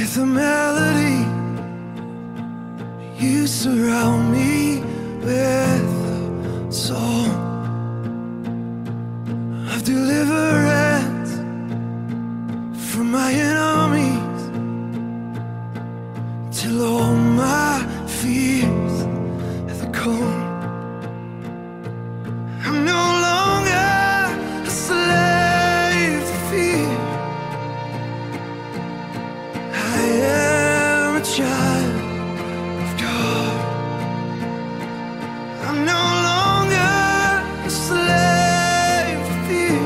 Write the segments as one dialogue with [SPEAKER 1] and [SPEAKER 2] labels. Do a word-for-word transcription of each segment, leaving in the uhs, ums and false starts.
[SPEAKER 1] with a melody. You surround me with a song of deliverance from my enemies, till all my fears are gone. I'm no longer a slave to fear. I am a child of God. I'm no longer a slave to fear.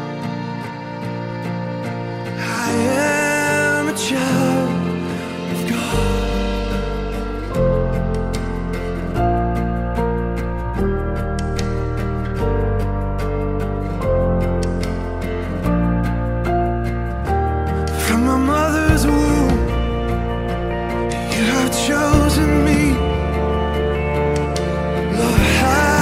[SPEAKER 1] I am a child of God. From my mother's womb, you have chosen me. Lord, how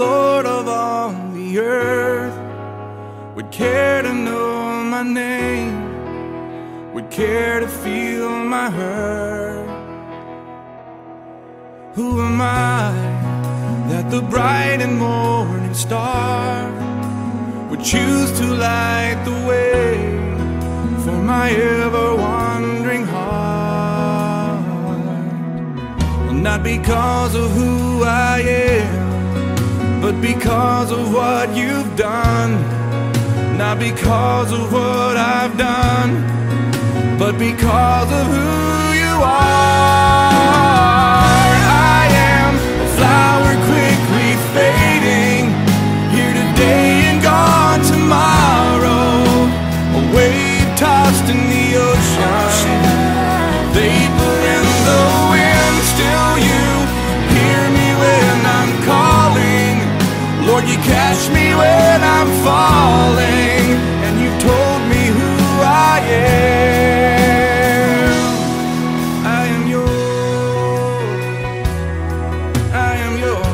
[SPEAKER 1] Lord of all the earth would care to know my name, would care to feel my hurt? Who am I that the bright and morning star would choose to light the way for my ever-wandering heart? Well, not because of who I am, but because of what you've done. Not because of what I've done, but because of who you are. I am a flower quickly fading, here today and gone tomorrow, a wave tossed in the ocean, vapor in the wind. Still you hear me when I'm calling, Lord, you catch me when I'm falling, and you told me who I am. I am yours, I am yours.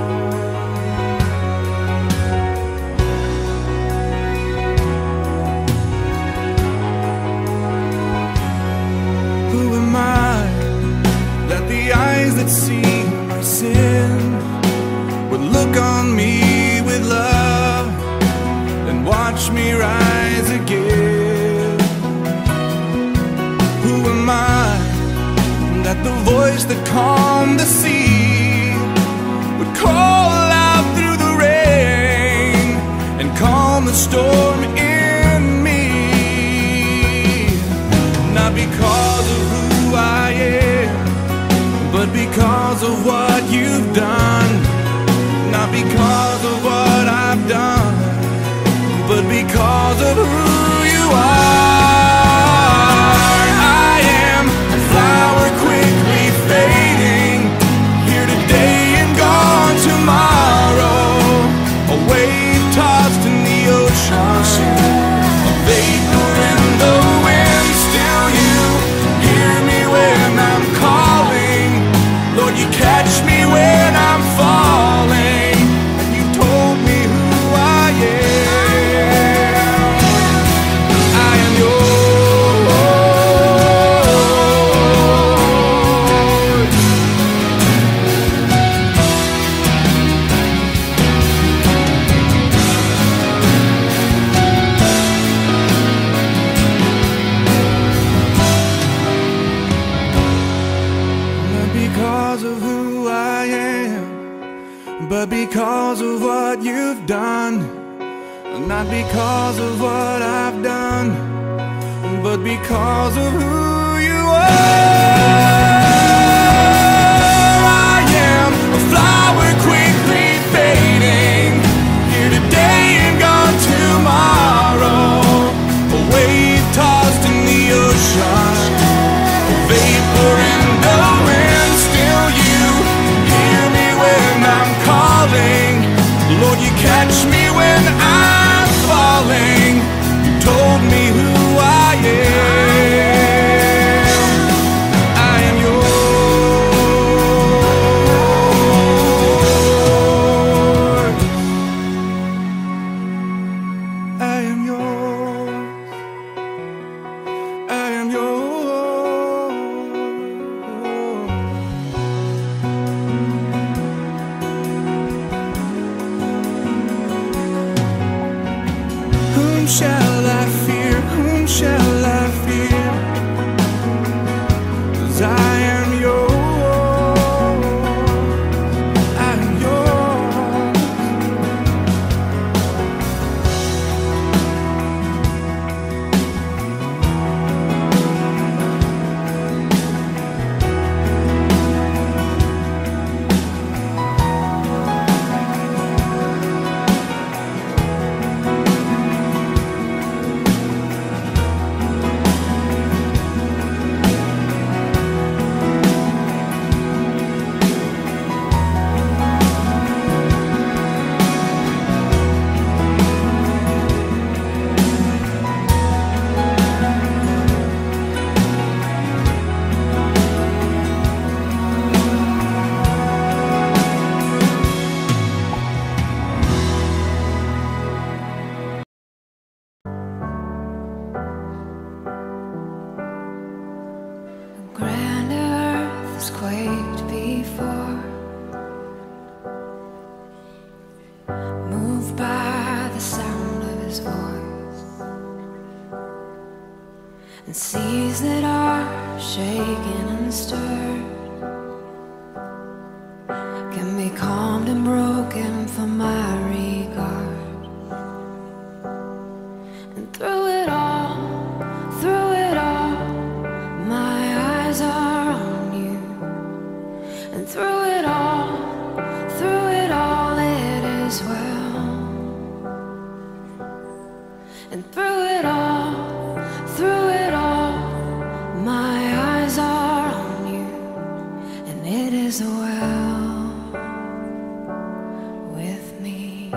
[SPEAKER 1] Who am I that the eyes that see my sin would look on me with love and watch me rise again? Who am I that the voice that calmed the sea would call out through the rain and calm the storm in me? Not because of who I am, but because of what you've done. Not because of what I've done, but because of who you are. I am a flower quickly fading, here today and gone tomorrow, a wave tossed in the ocean, a vapor in the wind. Still you hear me when I'm calling, Lord, you catch me when I'm falling, and you told me who I am. I am Not because of who I am, but because of what you've done. Not because of what I've done, but because of who you are. I am a flower quickly fading, here today and gone tomorrow, a wave tossed in the ocean, a vapor in the wind. Still you hear me when I'm calling, Lord, you catch me when I'm falling. You told me who I am. I am yours. I am yours. I am yours. Whom shall I fear? Whom shall I fear? 'Cause I am yours. I am yours.
[SPEAKER 2] his voice, and seas that are shaken and stirred can be calmed and broken for my regard. And through it all, through it all, my eyes are on you. And through it all, through it all, it is well. And through it all, through it all, my eyes are on you, and it is well with me.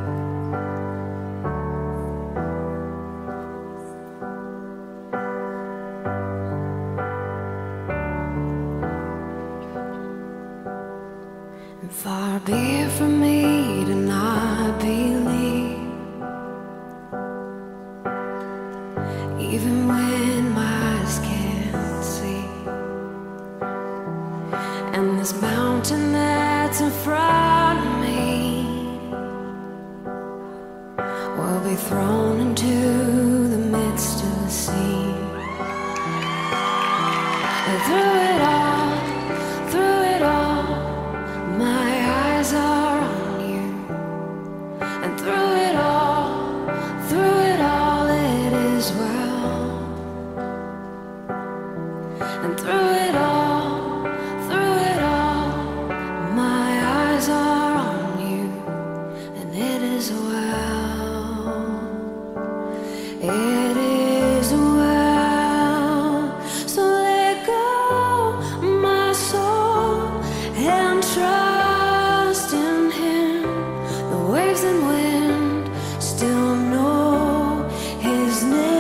[SPEAKER 2] And far be it from me to not believe, even when my eyes can't see. And this mountain that's in front of me will be thrown into the midst of the sea. And through it all, through it all, my eyes are on you. And through it all, through it all, it is well. And through it all, through it all, my eyes are on you, and it is well. It is well. So let go, my soul, and trust in him. The waves and wind still know his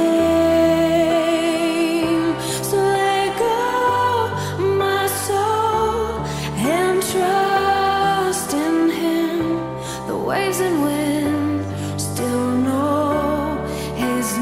[SPEAKER 2] name. So let go, my soul, and trust in him. The waves and wind still know his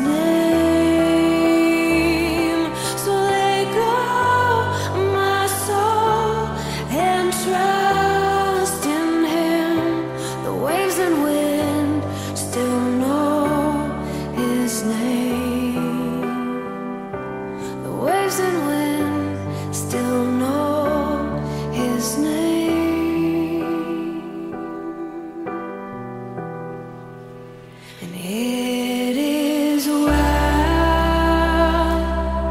[SPEAKER 2] name. So let go, my soul, and trust in him. The waves and wind still know his name. The waves and wind still know his name. And it is well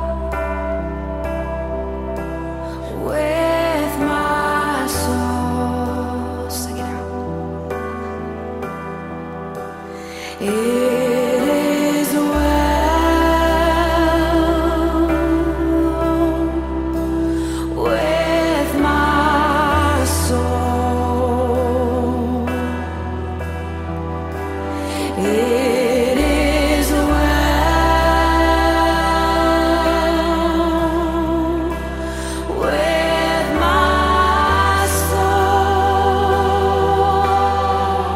[SPEAKER 2] with my soul. Sing it out. It is well with my soul. It is well with my soul.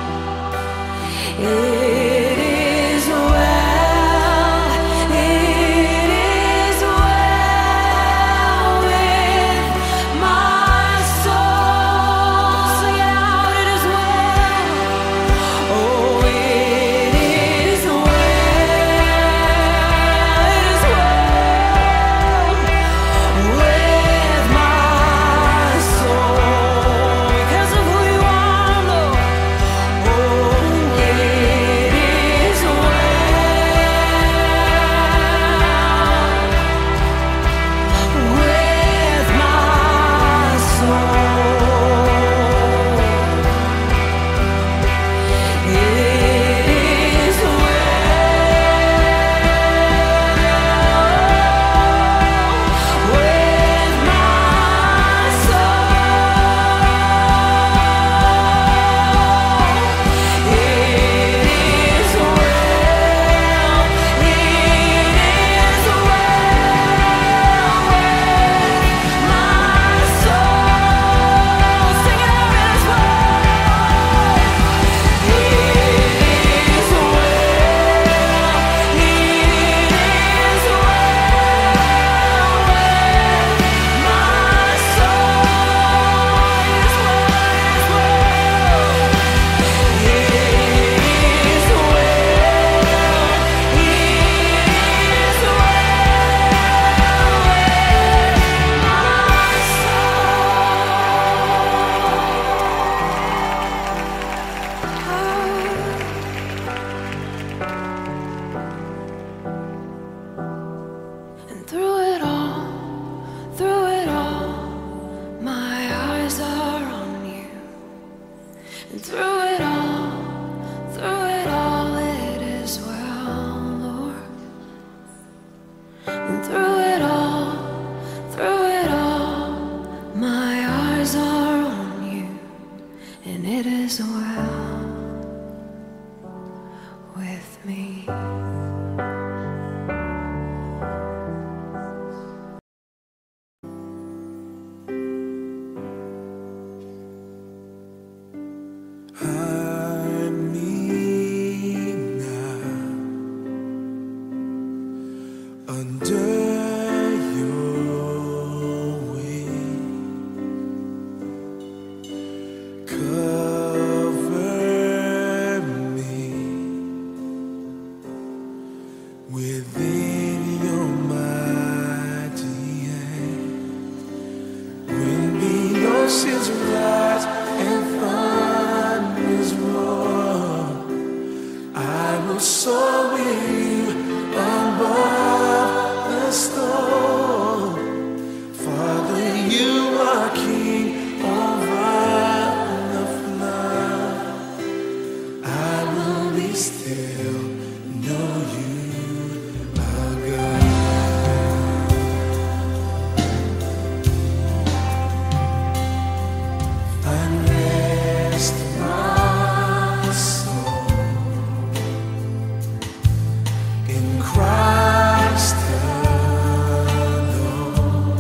[SPEAKER 2] It is well, it is well with my soul. Sing it out, it is well. Oh, it is well, it is well with my soul. Because of who you are, Lord. Oh, it me.
[SPEAKER 1] Hide me now under your wing. Cover me within your mighty hand. When the oceans rise and thunders roar, I will soar with you above the storm. Father, you are king over the flood. I will be still, know you are God. Find rest my soul in Christ alone.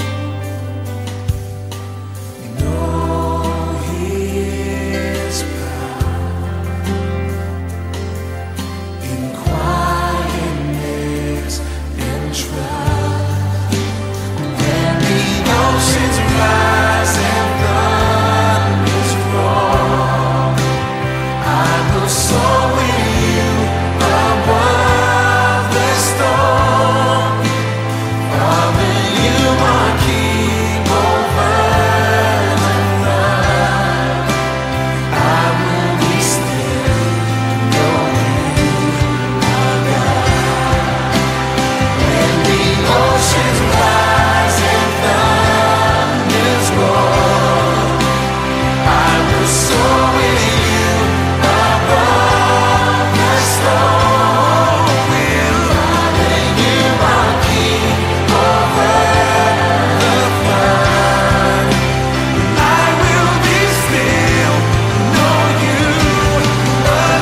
[SPEAKER 1] Know His power in quietness and trust. When the oceans rise and thunders roar, I will soar with you above the storm. Father, you are king over the flood. I will be still, know you are God. When the oceans rise and thunders roar, I will soar with you above the storm. Father, you are king over the flood. I will be still, know you are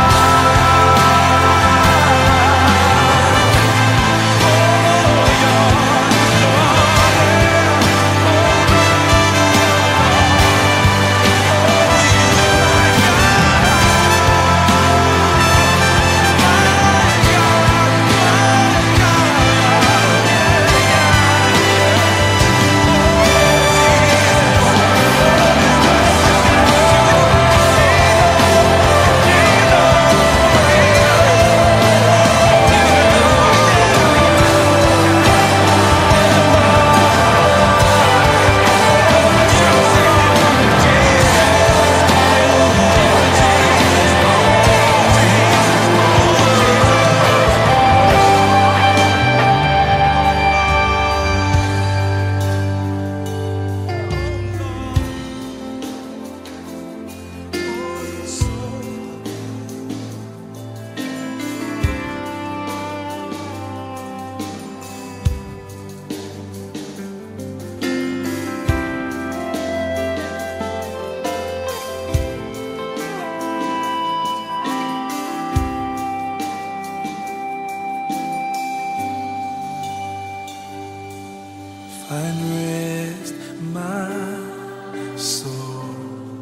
[SPEAKER 1] Find rest my soul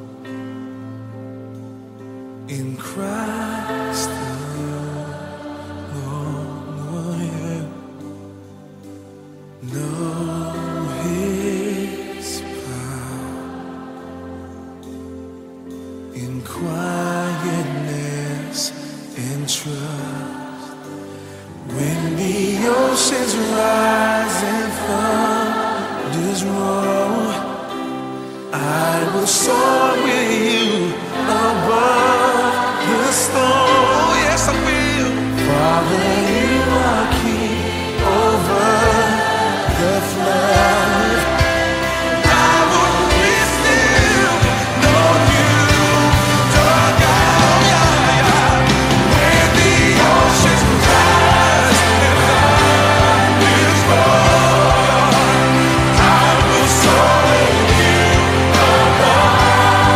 [SPEAKER 1] in Christ alone. Know His power in quietness and trust. When the oceans rise and thunders roar, I will soar with you above the storm. Yes, I will. Father, you are king over the flood. I will be still, know you are God. When the oceans rise and thunders roar, I will soar with you above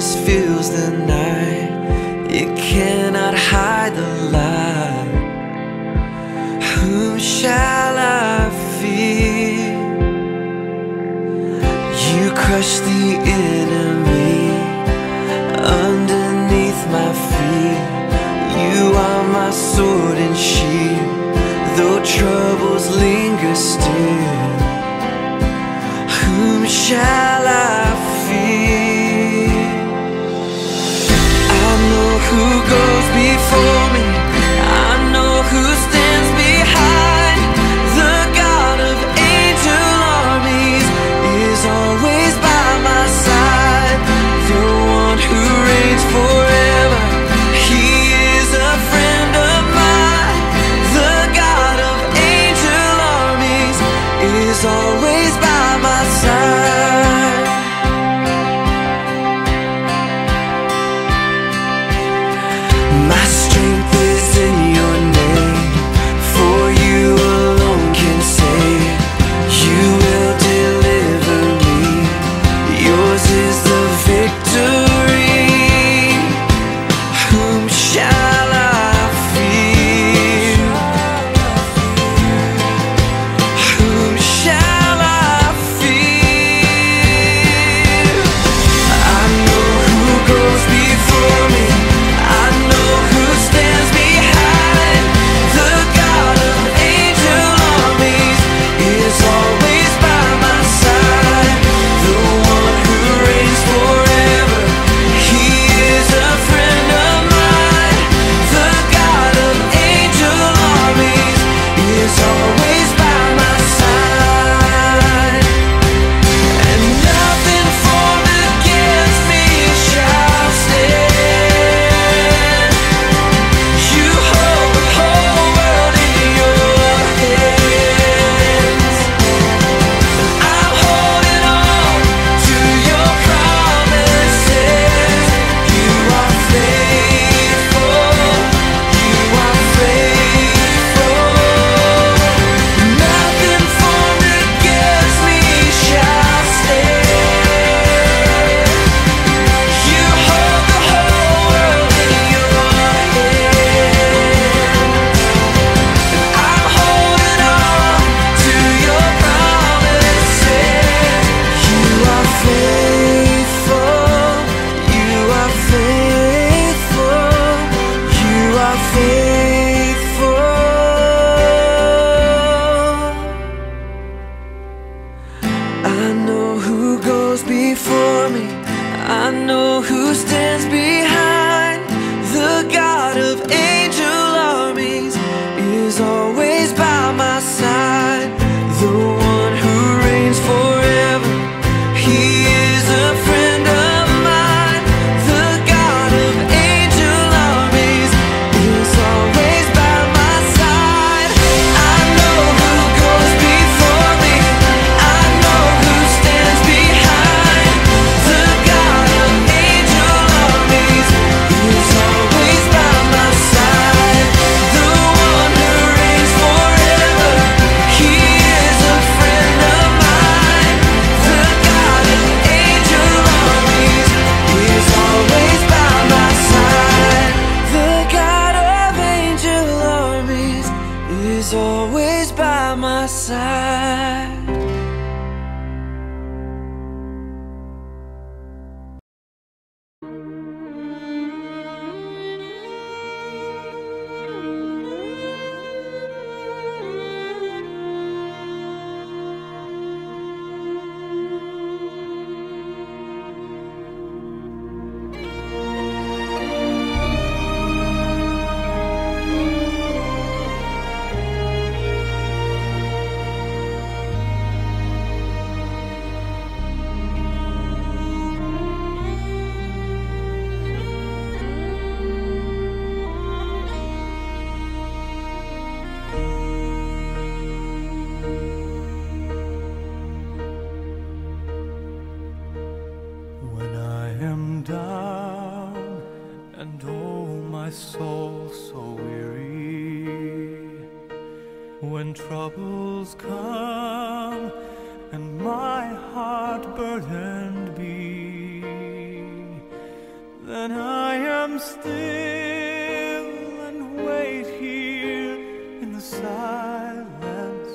[SPEAKER 3] darkness fills the night, it cannot hide the light. Whom shall I fear? You crush the enemy underneath my feet. You are my sword and shield, though troubles linger still. Whom shall I fear? I know who goes before me, I know who stands behind. The God of angel armies is always by my side. The one who reigns forever, he is a friend of mine. The God of angel armies is always by my side. My strength is in your name, for you alone can save. You will deliver me, yours is the victory. Whom shall I fear? Whom shall I fear? I know who goes before me, I know who stands behind. The God of angel armies is always by my side. The one who reigns forever, he is a friend of mine. The God of angel armies is always by my side. And nothing formed against me shall stand. You hold the whole world in your hands. I'm holding on to your promises. You are faithful, you are faithful. Nothing formed against me shall stand. You hold the whole world in your hands. I'm holding on to your promises. You are faithful, you are faithful, you are faithful. I know who goes before me, I know who stands behind. The God of angel armies is always by my side. The one who reigns forever, he is a friend of mine. The God of angel armies is always by my side. I know who goes before me, I know who stands behind. The God of angel armies is always by my side. The one who reigns forever, he is a friend of mine. The God of angel armies is always by my side. The God of angel armies is always by my side.
[SPEAKER 1] soul so weary, when troubles come and my heart burdened be, still and wait here in the silence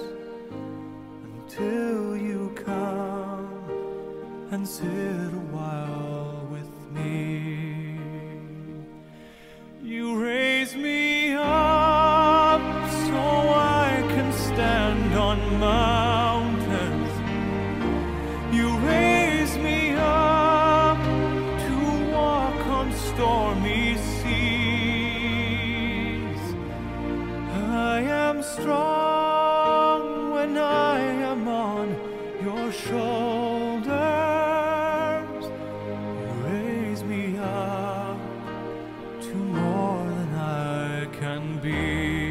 [SPEAKER 1] until you come and sit a while with me. You raise me up so I can stand on mountains. You raise me up to walk on stormy seas. I am strong when I am on your shoulders. You raise me up to more than I can be.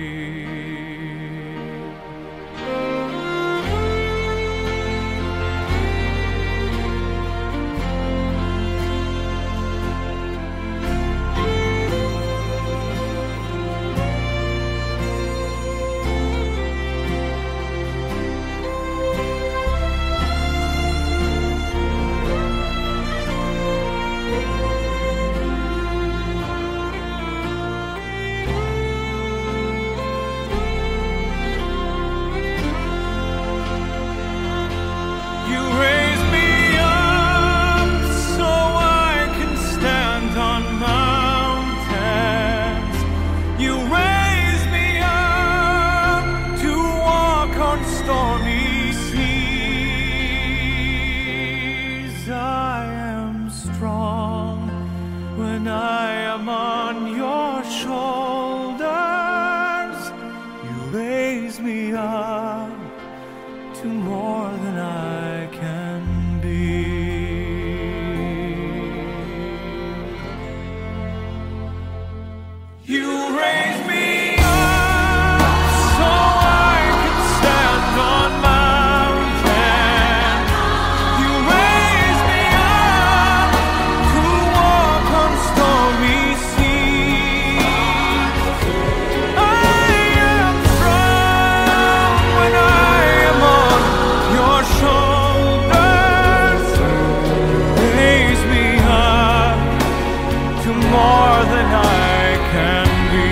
[SPEAKER 1] When I am on your shoulders, you raise me up to more than I can be. You raise me up so I can stand on mountains. You raise me up to walk on stormy seas. I am strong when I am on your shoulders. Raise me up to more than I can be.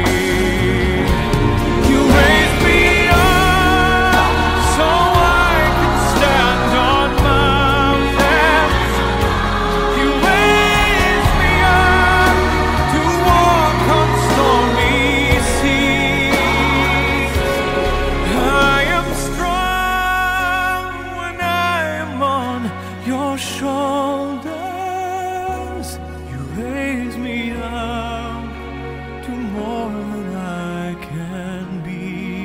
[SPEAKER 1] You raise me up so I can stand on mountains. You raise me up to walk on stormy seas. I am strong when I am on your shoulders. You raise me up to more than I can be.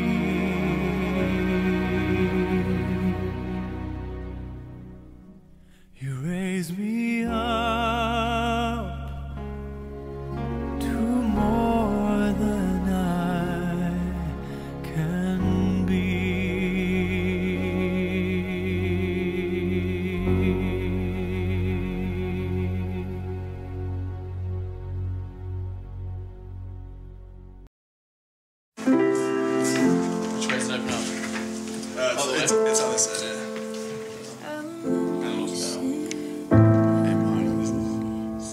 [SPEAKER 1] You raise me up to more than I can be.
[SPEAKER 4] Which way is it open up?
[SPEAKER 5] Uh, it's,
[SPEAKER 4] All the way?
[SPEAKER 5] it's, it's on this side, yeah.
[SPEAKER 4] And also,
[SPEAKER 5] A minor, C.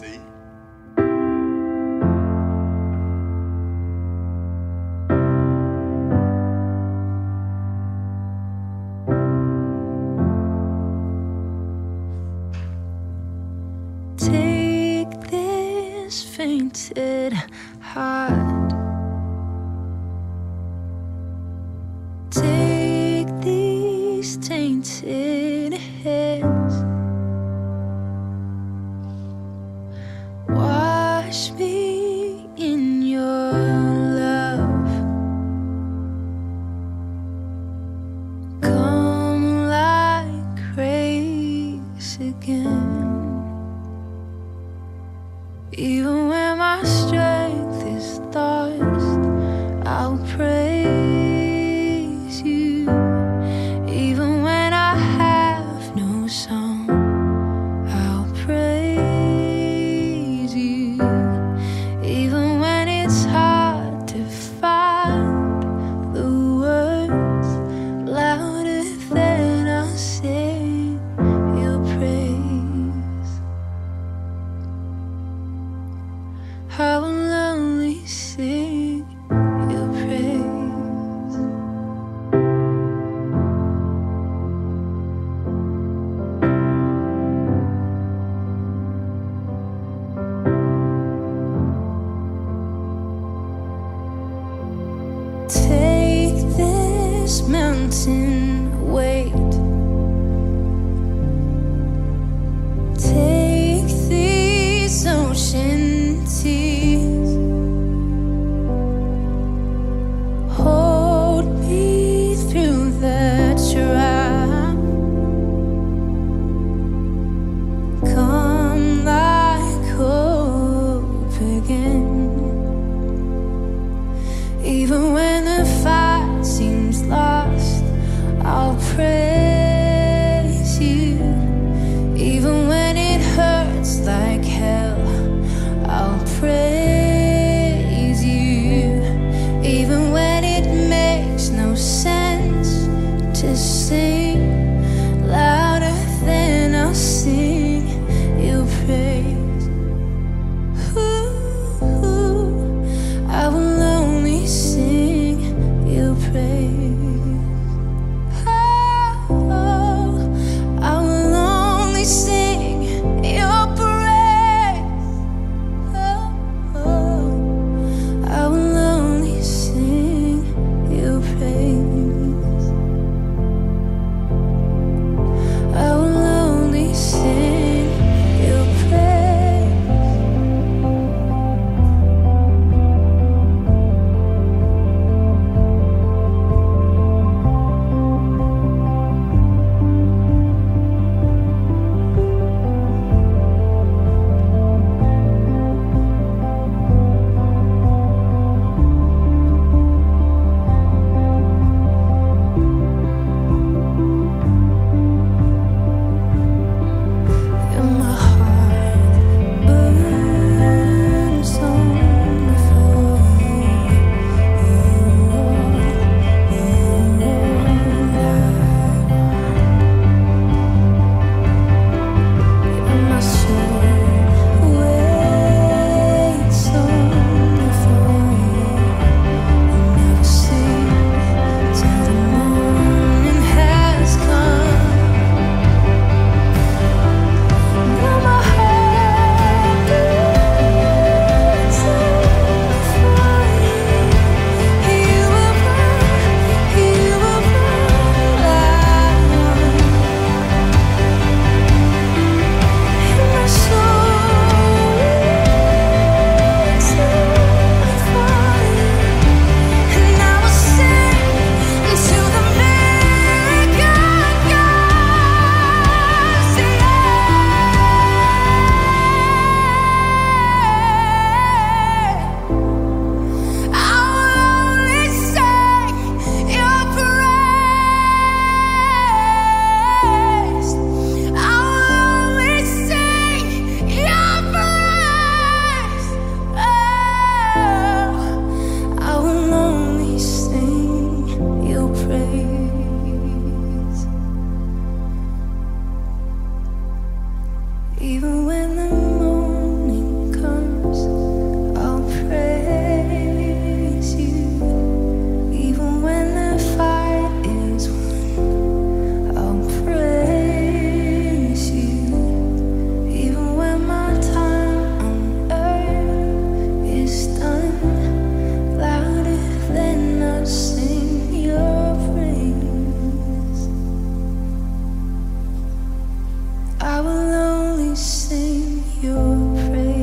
[SPEAKER 2] Take this fainted heart. Take these tainted hands. Wash me in your love. Come like grace again. Even when my strength mountain weight. Take these ocean tears, hold me through the trial. Come like hope again. Even when the fight seems lost, I'll praise you. Even when it hurts like hell, I'll praise you. Even when it makes no sense to sing louder than I'll sing your praise. Ooh, I will only sing your praise. Even when the morning comes, I'll praise you. Even when the fight is won, I'll praise you. Even when my time on earth is done, louder than I'll sing your praise. I will sing your praise.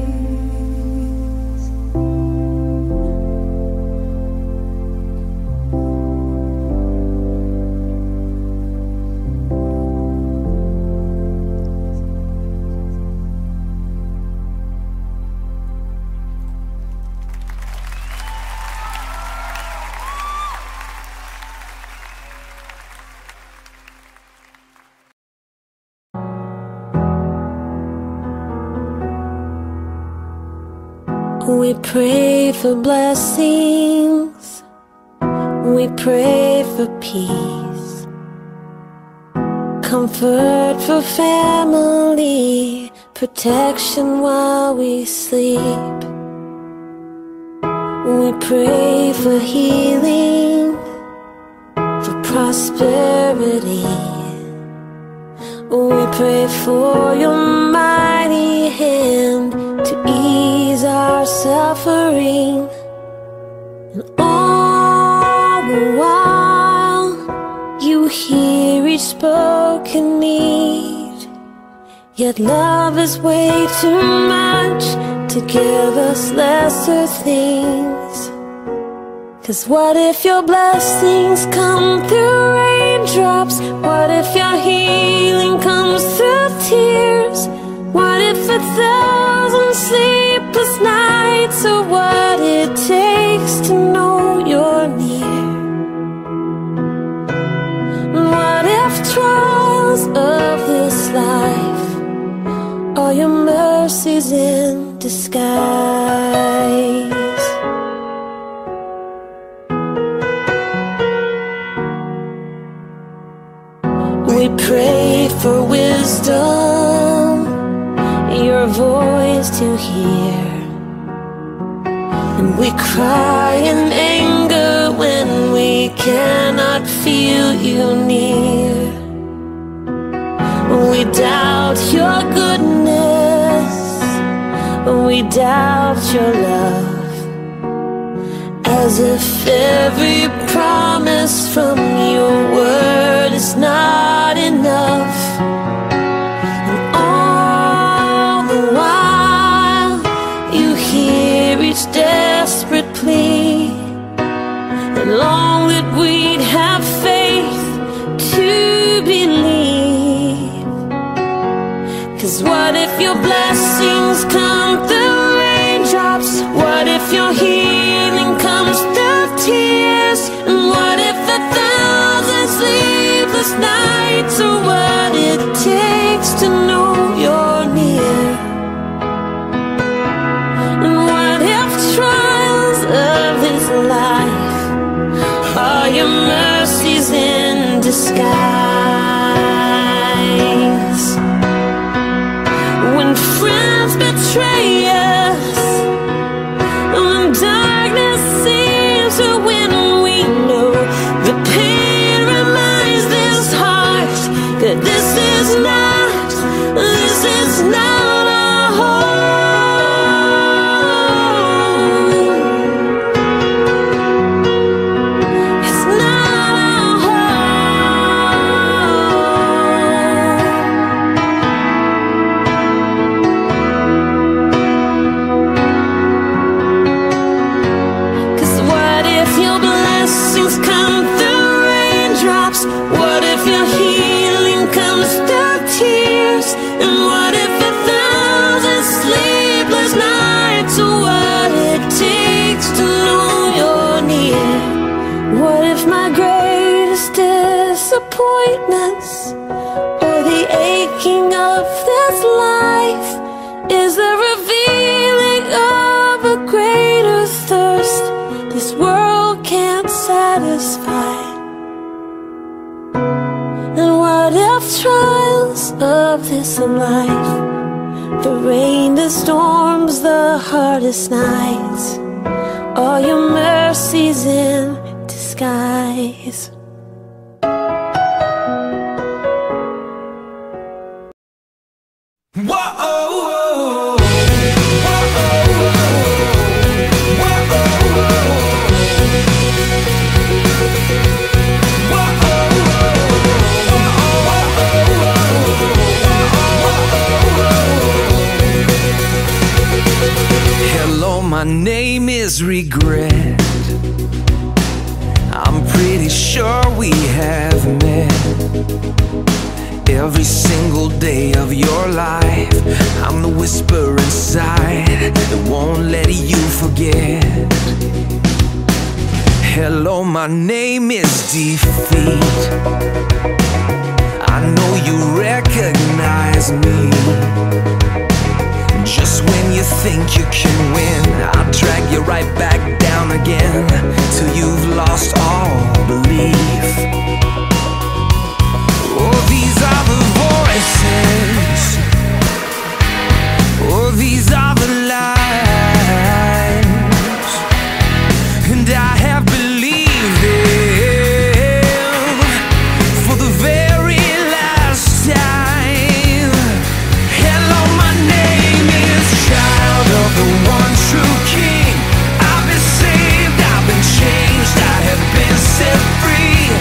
[SPEAKER 6] We pray for blessings, we pray for peace, comfort for family, protection while we sleep. We pray for healing, for prosperity. We pray for your mighty hand to ease our suffering, and all the while unspoken need. Yet love is way too much to give us lesser things. 'Cause what if your blessings come through raindrops? What if your healing comes through tears? What if a thousand sleepless nights are what it takes to know you're near? What if trials of this life are your mercies in disguise? We pray for wisdom, your voice to hear, and we cry in anger when we cannot feel you near. We doubt your goodness, we doubt your love, as if every promise from your word is not enough. And all the while you hear each desperate plea, and long that we'd have faith to believe. 'Cause what if your blessings come through raindrops? What if your healing comes through tears? And what if a thousand sleepless nights are what it takes to know you're near? And what if trials of this life are your mercies in disguise? When friends betray us, when darkness seems to win, we know the pain reminds this heart that this is not, this is not our home. It's not our home. 'Cause what if your blessings come through raindrops? What if your healing comes through tears? And what if a thousand sleepless nights are what it takes to know you're near? What if my greatest disappointments or the aching of this life is the revealing of a greater thirst this world can't satisfy? And what if trials of this life, the rain, the storms, the hardest nights, are your mercies in disguise?
[SPEAKER 3] Hello, my name is Regret. I'm pretty sure we have met. Every single day of your life, I'm the whisper inside that won't let you forget. Hello, my name is Defeat. I know you recognize me. Just when you think you can win, I'll drag you right back down again, till you've lost all belief. Oh, these are the voices, oh, these are the lies, and I have believed them for the very last time. Hello, my name is Child of the one true King. I've been saved, I've been changed, I have been set free.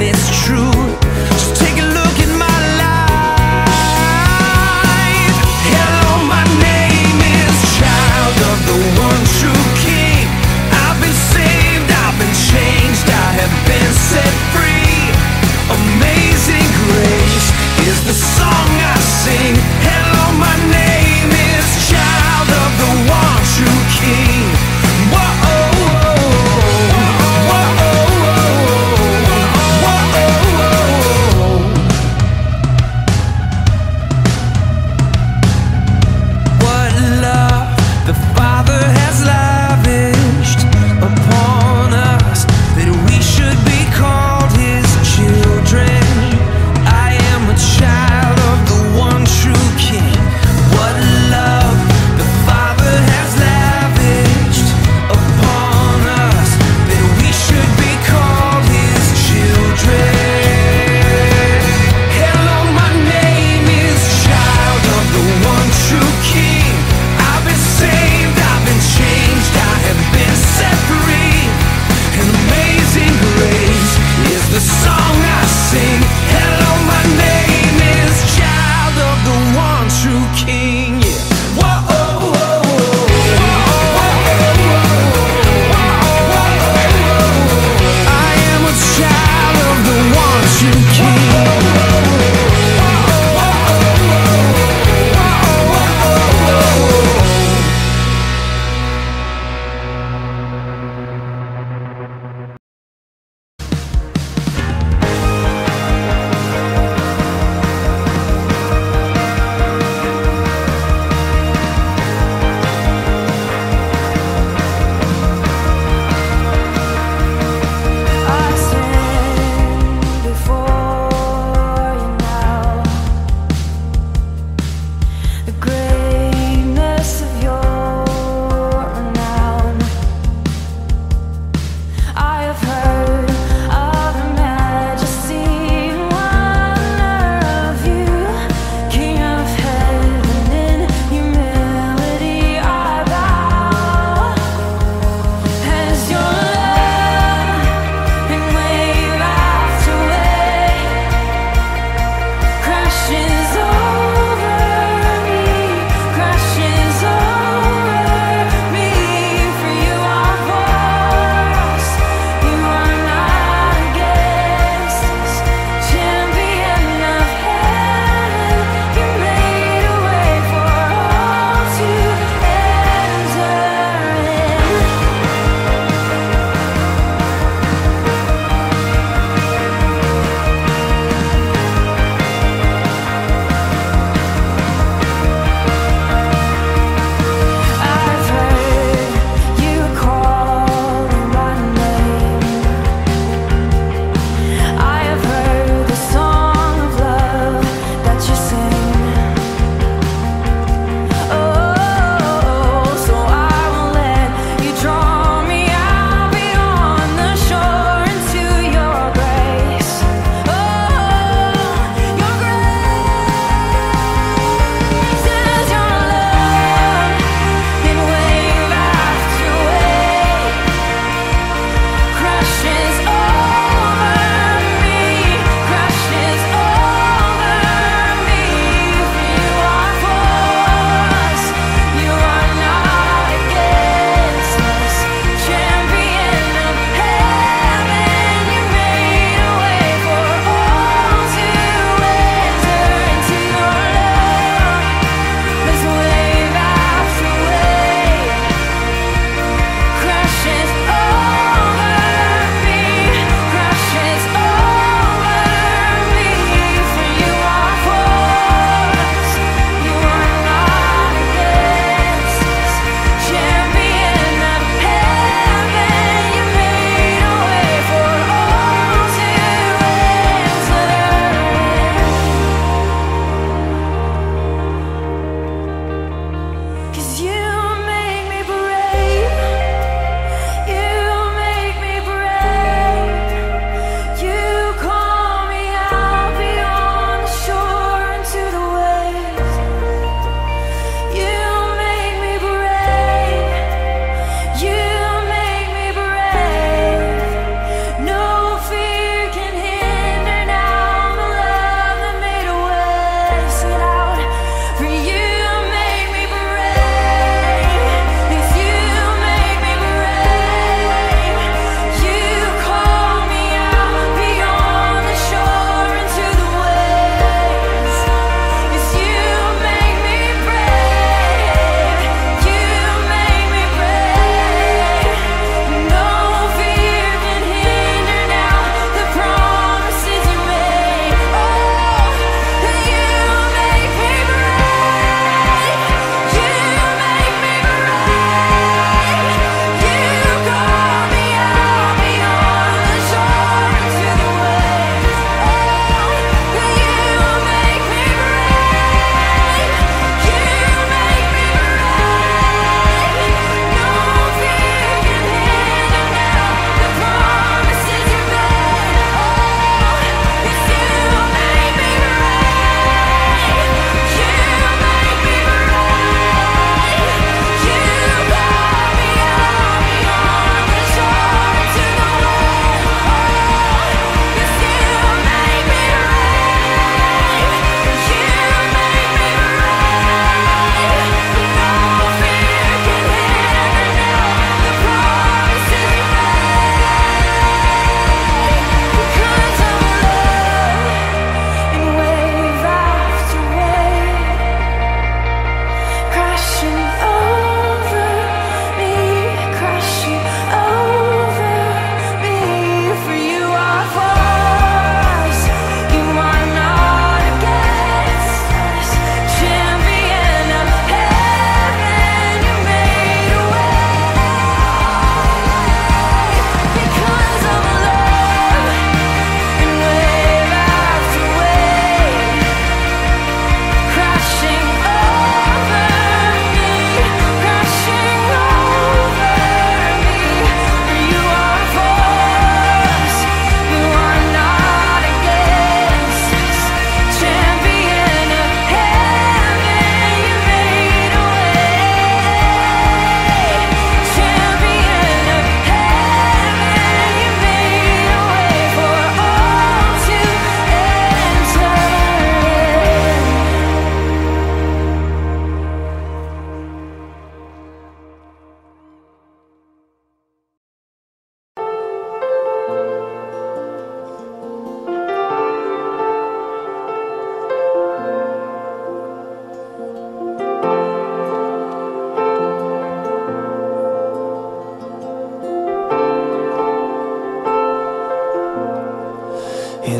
[SPEAKER 3] it's true. Just take a look at my life. Hello, my name is child of the one true King. I've been saved, I've been changed, I have been set free. Amazing grace is the song I sing. Hello, my name is child of the one true King. Whoa, whoa, whoa, whoa, whoa, whoa, whoa.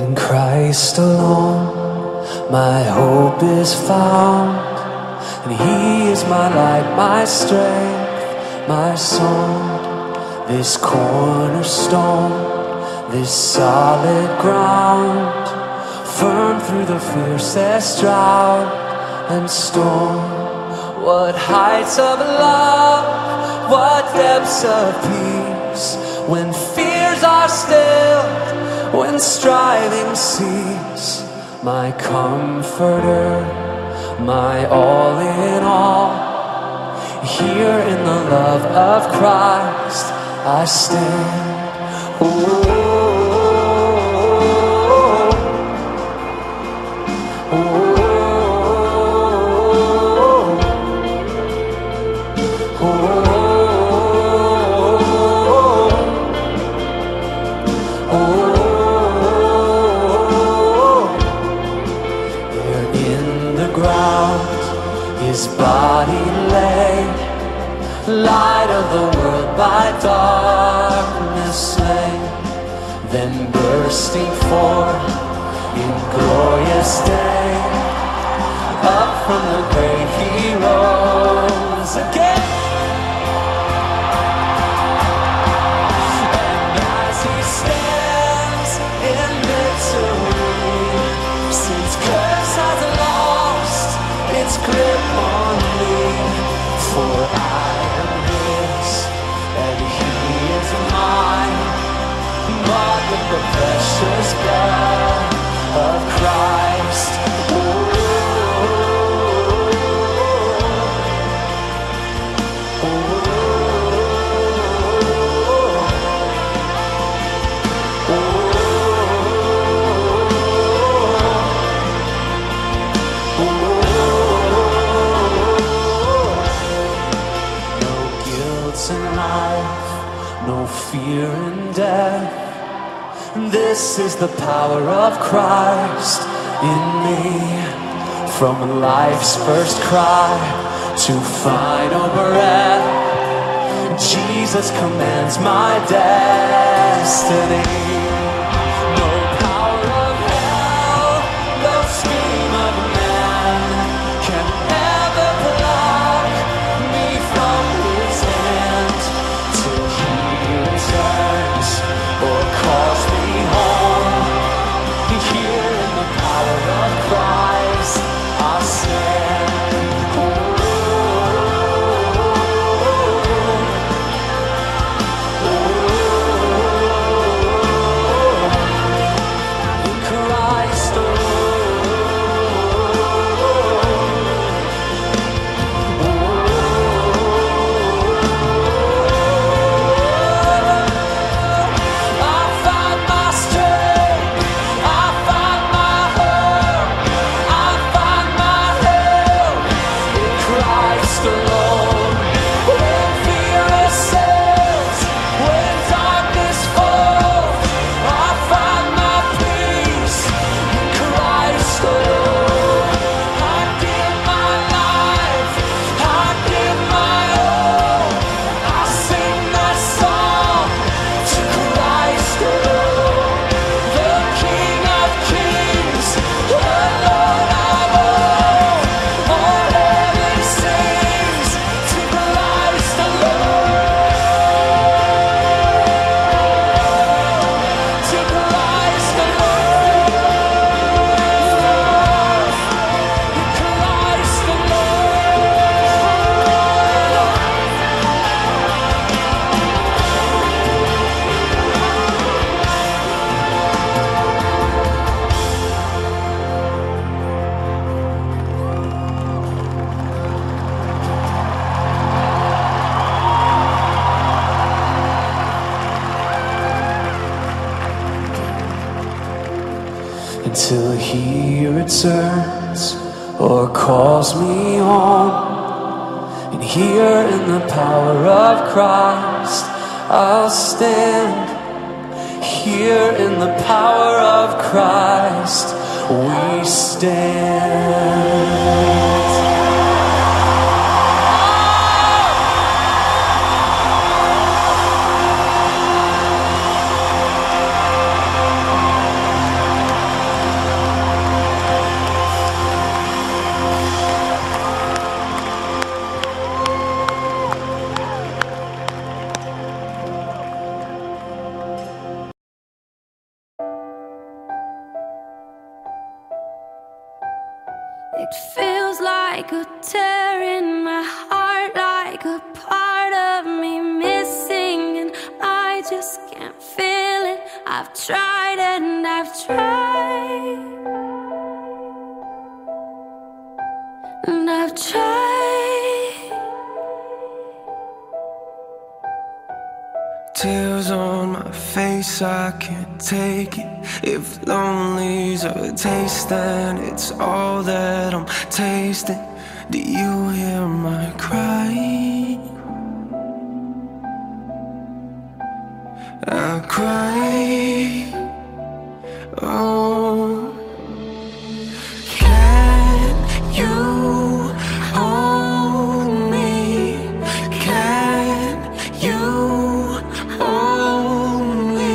[SPEAKER 3] In Christ alone my hope is found, and He is my light, my strength, my song. This cornerstone, this solid ground, firm through the fiercest drought and storm. What heights of love, what depths of peace, when fears are stilled, when striving cease. My comforter, my all in all, here in the love of Christ I stand. Oh, oh, oh, oh, oh. There in the ground His body lay, light of the world by darkness slain, then bursting forth in glorious day, up from the grave He rose again. And as He stands in victory, since curse has lost its grip on me, for I and He is mine, bought with the precious blood of Christ. Oh, oh, oh, oh, oh. No guilt in life, no fear in death. This is the power of Christ in me. From life's first cry to final breath, Jesus commands my destiny. No power of hell, no scheme of man can ever block me from His hand, till He returns or calls me home. Here in the power of Christ I'll stand. Oh, oh, oh, in Christ until He returns or calls me home. And here in the power of Christ I'll stand. Here in the power of Christ we stand.
[SPEAKER 2] It feels like a tear in my heart, like a part of me missing, and I just can't feel it. I've tried and I've tried, and I've tried.
[SPEAKER 3] Tears on my face, I can't take it. If lonely's a taste, then it's all that I'm tasting. Do you hear my cry? I cry. Oh, can you hold me? Can you hold me?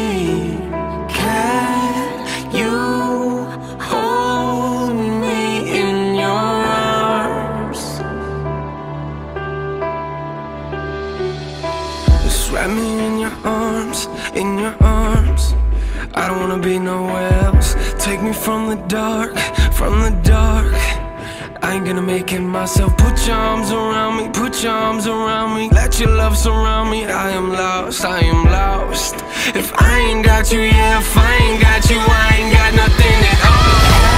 [SPEAKER 3] Can you hold me in your arms? Just wrap me in your arms, in your arms. I don't wanna be nowhere else. Take me from the dark, from the dark. I ain't gonna make it myself. Put your arms around me, put your arms around me. Let your love surround me. I am lost, I am lost. If I ain't got you, yeah, if I ain't got you, I ain't got nothing at all.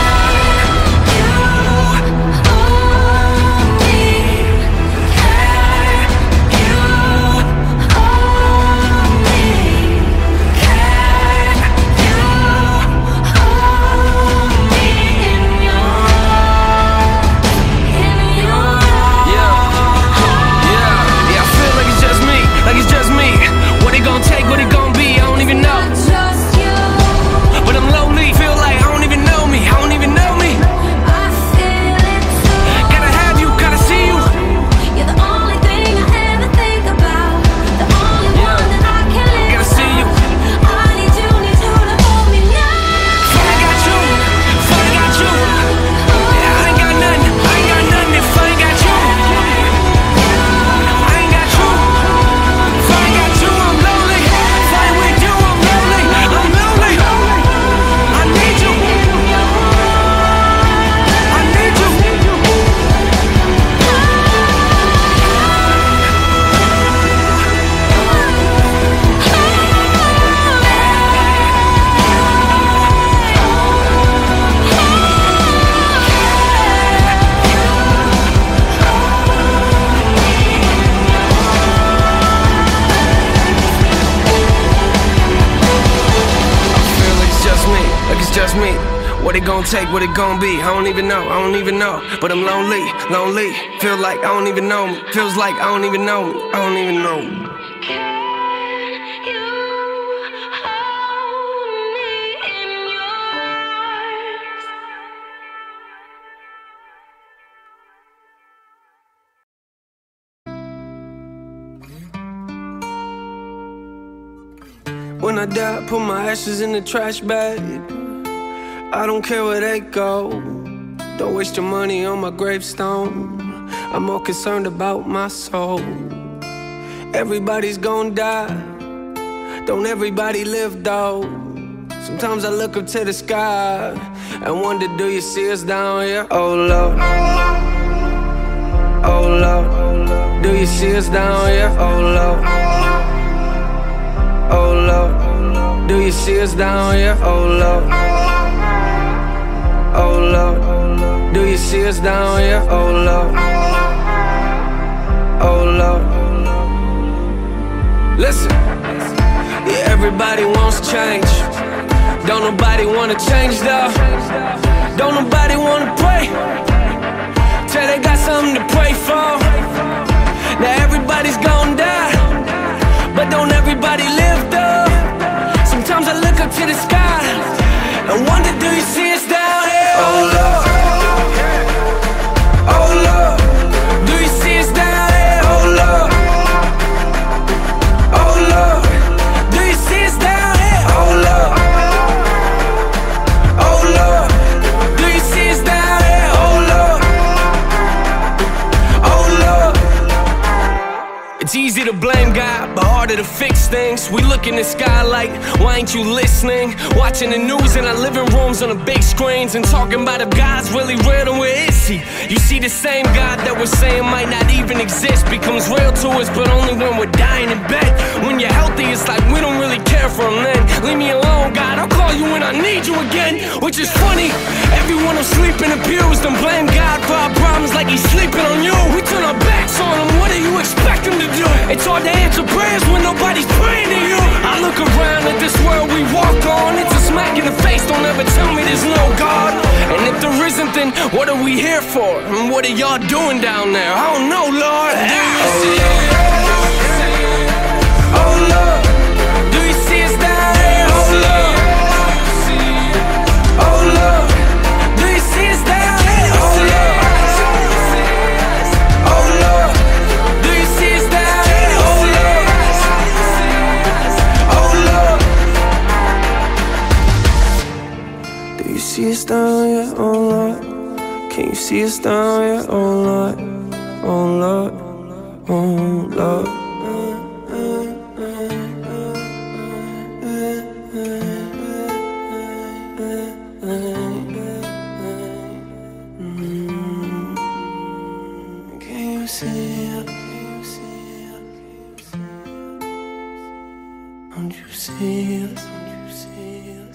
[SPEAKER 2] What it gon' be, I don't even know. Just you. But I'm lonely, feel like I don't even know me. I don't even know me. I feel it too. Gotta have you, gotta see you. You're the only thing I ever think about. The only yeah. one that I can live
[SPEAKER 3] Gotta see you.
[SPEAKER 2] I need you, need you to hold me now.
[SPEAKER 3] If I ain't got you, if I ain't got you, yeah, I ain't got nothing, I ain't got nothing if I ain't got you. I ain't got you. If I ain't got you, I'm lonely. Just me. What it gon' take, what it gon' be, I don't even know, I don't even know. But I'm lonely, lonely. Feel like I don't even know me. Feels like I don't even know me. I don't even know me. When I die, put my ashes in the trash bag. I don't care where they go. Don't waste your money on my gravestone. I'm more concerned about my soul. Everybody's gonna die. Don't everybody live though? Sometimes I look up to the sky and wonder, do you see us down here? Oh Lord, oh Lord, do you see us down here? Oh Lord, oh Lord, do you see us down here? Oh Lord, oh Lord, do you see us down here? Oh Lord, oh Lord. Listen, yeah, everybody wants change. Don't nobody wanna change though. Don't nobody wanna pray till they got something to pray for. Now everybody's gonna die, but don't everybody live though? Sometimes I look up to the sky and wonder, do you see us down here? Oh Lord, oh Lord, do you see us down here? Oh Lord, oh Lord, do you see us down here? Oh Lord, oh Lord, do you see us down here? Oh Lord, oh Lord. It's easy to blame God, but
[SPEAKER 7] harder to fix things. We look in the sky like, why ain't you listening? Watching the news in our living rooms on the big screens and talking about if God's really real, then where is he? You see the same God that we're saying might not even exist becomes real to us, but only when we're dying in bed. When you're healthy, it's like we don't really care for him then. Leave me alone, God, I'll call you when I need you again. Which is funny, everyone who's sleeping abused and blame God for our problems like he's sleeping on you. We turn our backs on him, what do you expect him to do? It's hard to answer prayers when nobody's praying to you. I look around at this world we walk on, it's a smack in the face, don't ever tell me there's no God. And if there isn't, then what are we here for? And what are y'all doing down there? I don't know, Lord. Do you see it? Oh Lord, do you see us down here? Oh Lord, oh Lord, do you see us down here? Oh Lord, oh Lord, do you see us down here? Oh Lord, oh Lord. Do you see us down here? Oh Lord, can you see us down here? Oh Lord, oh Lord, oh Lord. Don't you see us? Don't you see us?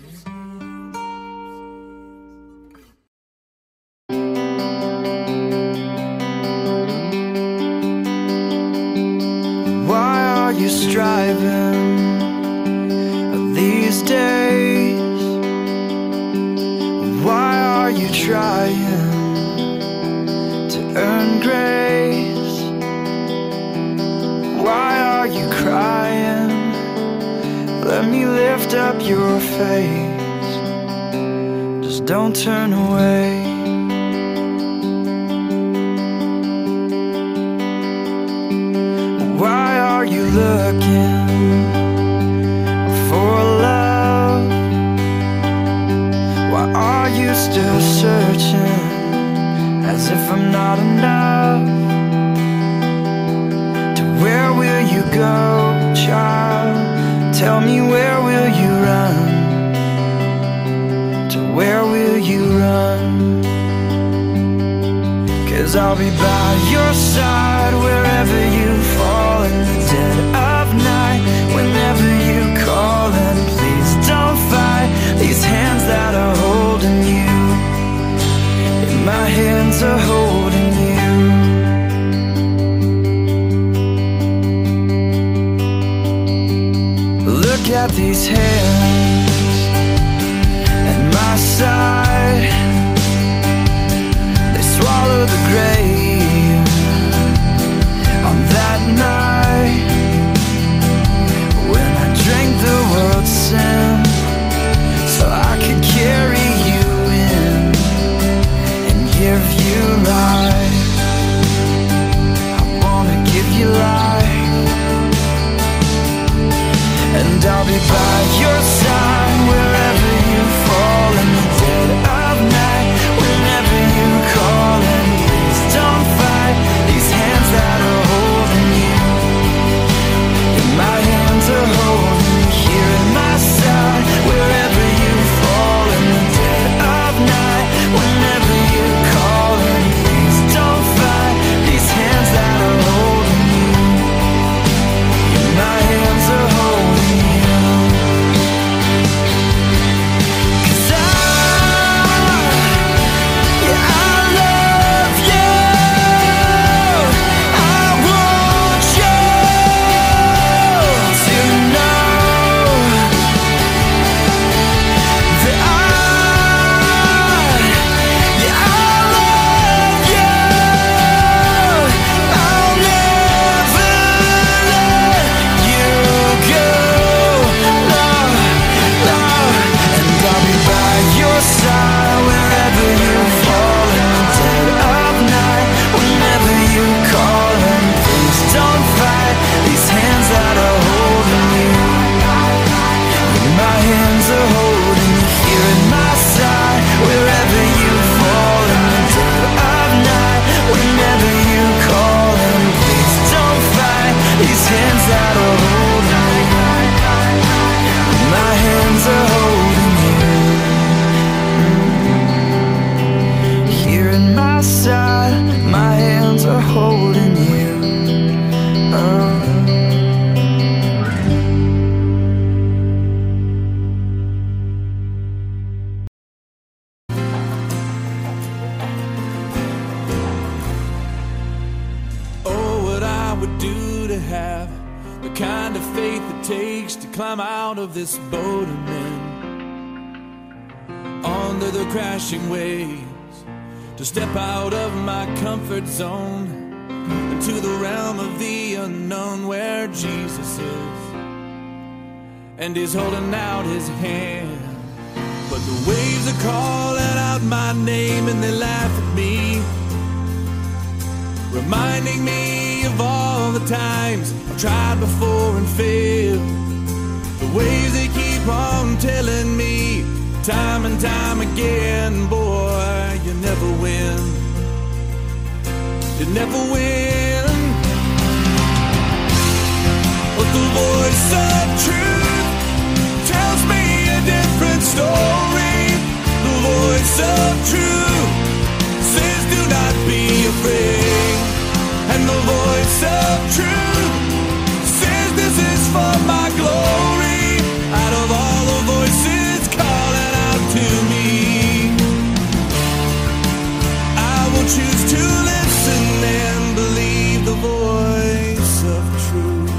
[SPEAKER 7] Why are you striving these days? Why are you trying to earn grace? Why are you crying? Let me lift up your face. Just don't turn away. Why are you looking for love? Why are you still searching as if I'm not enough? To where will you go, child? Tell me, where will you run? To where will you run? 'Cause I'll be by your side wherever you fall in the dead of night. Whenever you call, and please don't fight these hands that are holding you. And my hands are holding you. Look at these hands at my side. They swallowed the grave on that night when I drank the world's sin so I could carry
[SPEAKER 1] hands are holding you. Oh. Do to have the kind of faith it takes to climb out of this boat and then under the crashing waves, to step out of my comfort zone into the realm of the unknown where Jesus is, and he's holding out his hand. But the waves are calling out my name and they laugh at me, reminding me of all the times I've tried before and failed. The waves they keep on telling me time and time again, boy, you never win. You never win. But the voice of truth tells me a different story. The voice of truth says do not be afraid. And the voice of truth says this is for my glory. Out of all the voices calling out to me, I will choose to listen and believe the voice of truth.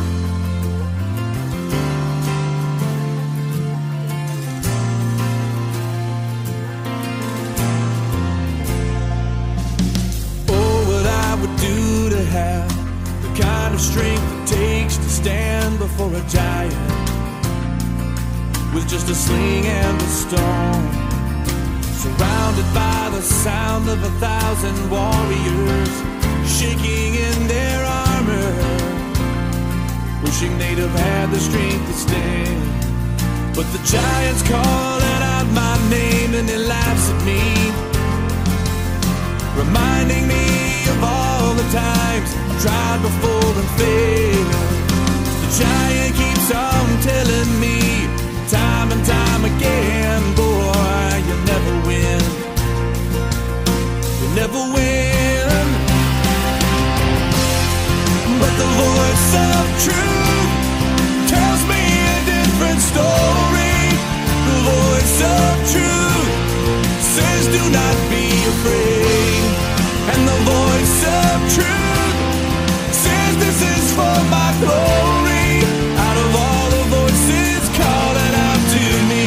[SPEAKER 1] Oh, what I would do to have the kind of strength it takes to stand before a giant with just a sling and a stone, surrounded by the sound of a thousand warriors shaking in their armor, wishing they'd have had the strength to stand. But the giant's calling out my name and he laughs at me, reminding me of all the times I've tried before and failed. The giant keeps on telling me time and time again, boy, you never win. You never win. But the voice of truth tells me a different story. The voice of truth says do not be afraid. And the voice of truth says this is for my glory. Out of all the voices calling out to me,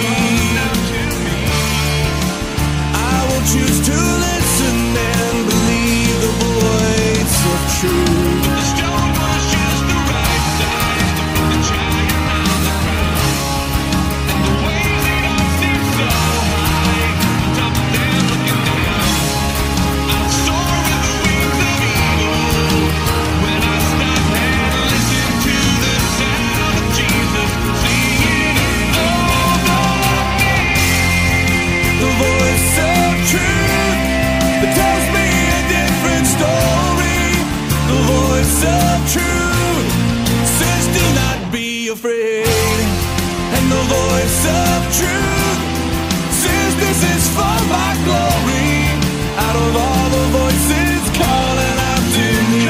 [SPEAKER 1] I will choose to listen and believe the voice of truth. The stone was just the right size to put the giant on the ground, and the waves they don't seem so high, top of them looking down. I'll soar with the wings of eagle when I stop and listen to the sound of Jesus singing over me. The voice of truth that tells me a different story. The voice of truth says do not be afraid. And the voice of truth says this is for my glory. Out of all the voices calling out to me,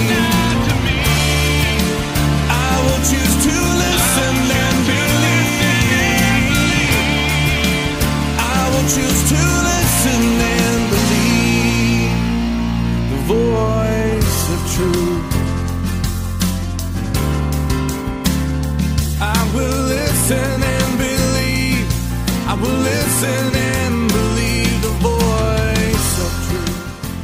[SPEAKER 1] I will choose to listen and believe. I will choose to listen and believe the voice of truth. I will listen and believe. I will listen and believe the voice of truth.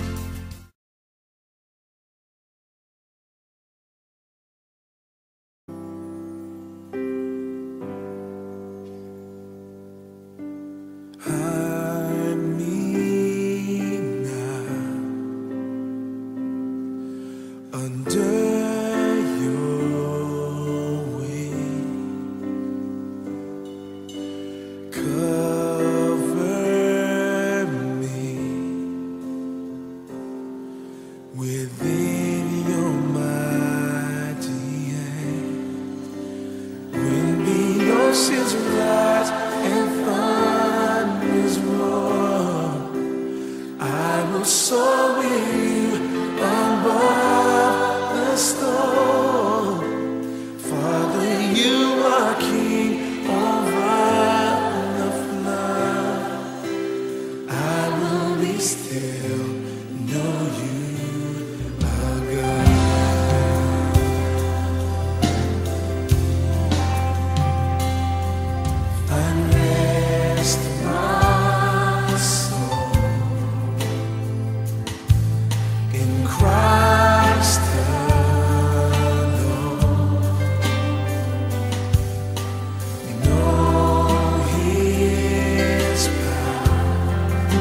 [SPEAKER 1] Hide me now under your wing. Cover me within your mighty hand. When the oceans rise and thunders roar, I will soar with you above. still know you are God. Find rest in my soul in Christ alone. Know His power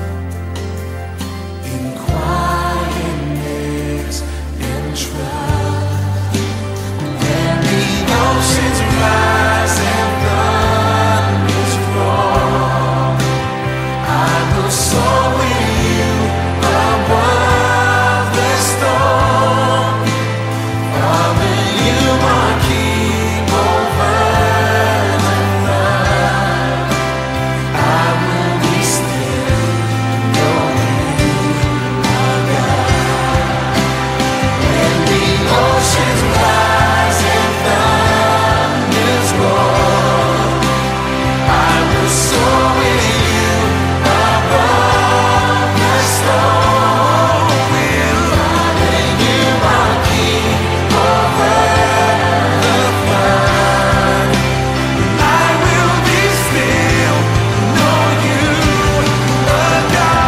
[SPEAKER 1] in quietness and trust. When the oceans rise and thunders roar, I will soar with you above the storm. Father, you are King over the night. I will be still, know you are God. When the oceans rise and thunders roar, I will soar with you above the storm. Father, you are King over the flood. I will be still, know you are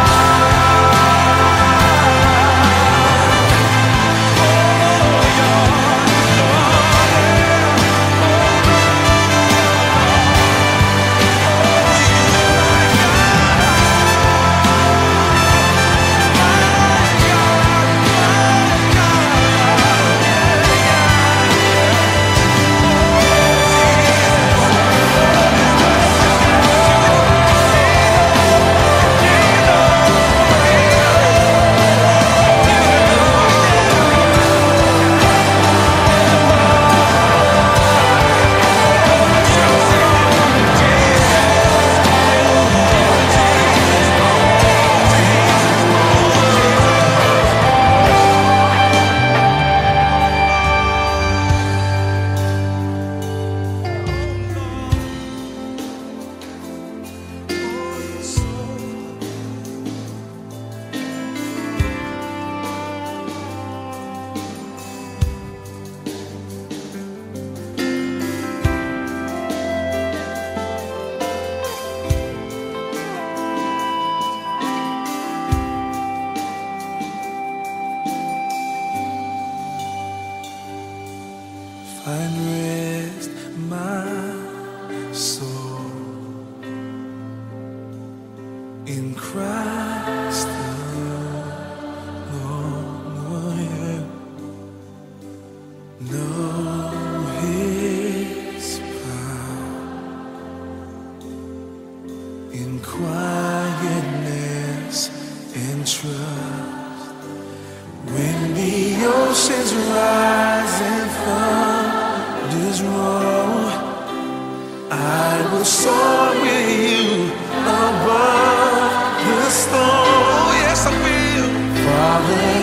[SPEAKER 1] Find rest, my soul, in Christ alone. Know His power in quietness and trust. When the oceans rise and thunders roar, I will soar with you above the storm. Yes, I will. Father,